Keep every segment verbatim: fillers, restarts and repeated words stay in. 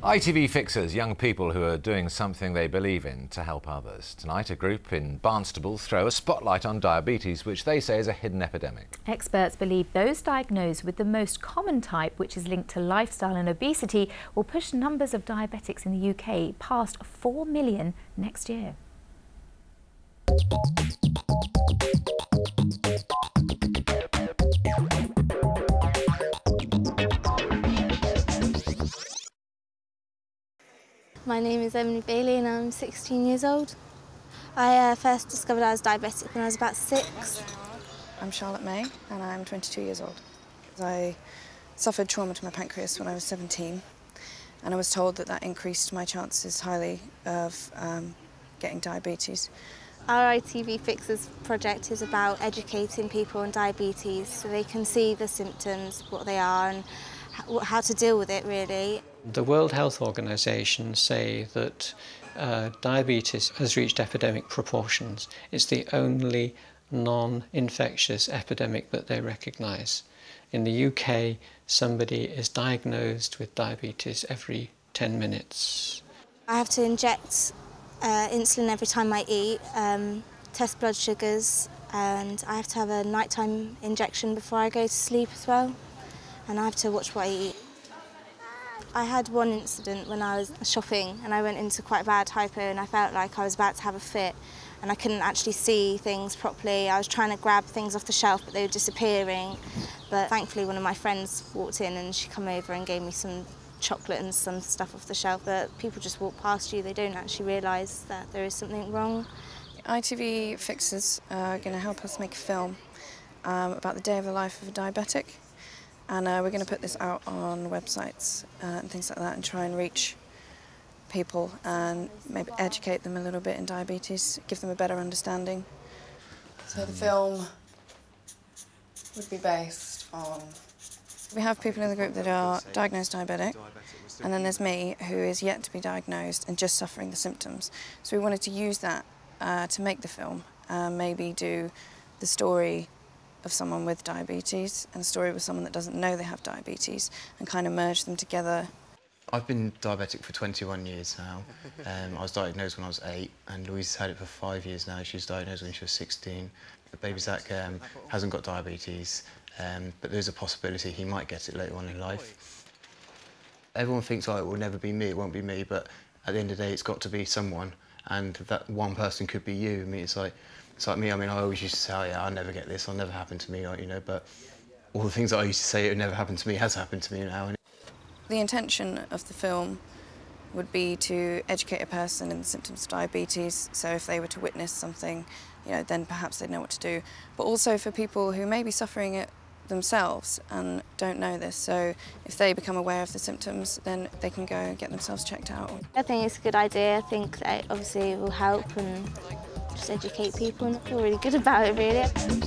I T V fixers, young people who are doing something they believe in to help others. Tonight, a group in Barnstaple throw a spotlight on diabetes, which they say is a hidden epidemic. Experts believe those diagnosed with the most common type, which is linked to lifestyle and obesity, will push numbers of diabetics in the U K past four million next year. My name is Emily Bailey and I'm sixteen years old. I uh, first discovered I was diabetic when I was about six. I'm Charlotte May and I'm twenty-two years old. I suffered trauma to my pancreas when I was seventeen, and I was told that that increased my chances highly of um, getting diabetes. Our I T V Fixers project is about educating people on diabetes so they can see the symptoms, what they are and how to deal with it really. The World Health Organization say that uh, diabetes has reached epidemic proportions. It's the only non-infectious epidemic that they recognise. In the U K, somebody is diagnosed with diabetes every ten minutes. I have to inject uh, insulin every time I eat, um, test blood sugars, and I have to have a nighttime injection before I go to sleep as well, and I have to watch what I eat. I had one incident when I was shopping and I went into quite bad hypo and I felt like I was about to have a fit and I couldn't actually see things properly. I was trying to grab things off the shelf but they were disappearing. But thankfully one of my friends walked in and she came over and gave me some chocolate and some stuff off the shelf. But people just walk past you, they don't actually realise that there is something wrong. I T V Fixers are going to help us make a film um, about the day of the life of a diabetic. And uh, we're going to put this out on websites uh, and things like that and try and reach people and maybe educate them a little bit in diabetes, give them a better understanding. So the film would be based on... We have people in the group that are diagnosed diabetic, and then there's me, who is yet to be diagnosed and just suffering the symptoms. So we wanted to use that uh, to make the film, uh, maybe do the story of someone with diabetes and a story with someone that doesn't know they have diabetes and kind of merge them together. I've been diabetic for twenty-one years now. Um, I was diagnosed when I was eight and Louise's had it for five years now. She was diagnosed when she was sixteen. The baby Zach um, hasn't got diabetes, um, but there's a possibility he might get it later on in life. Everyone thinks, oh, it will never be me, it won't be me, but at the end of the day, it's got to be someone, and that one person could be you. I mean, it's like, It's like me, I mean, I always used to say, oh yeah, I'll never get this, I'll never happen to me, like, you know, but all the things that I used to say it would never happen to me has happened to me now. The intention of the film would be to educate a person in the symptoms of diabetes, so if they were to witness something, you know, then perhaps they'd know what to do. But also for people who may be suffering it themselves and don't know this, so if they become aware of the symptoms, then they can go and get themselves checked out. I think it's a good idea. I think that obviously it will help and just educate people, and I feel really good about it, really.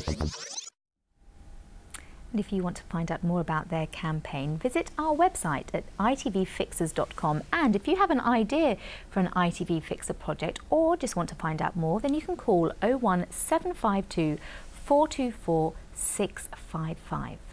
And if you want to find out more about their campaign, visit our website at I T V fixers dot com. And if you have an idea for an I T V Fixer project or just want to find out more, then you can call oh one seven five two, four two four, six five five.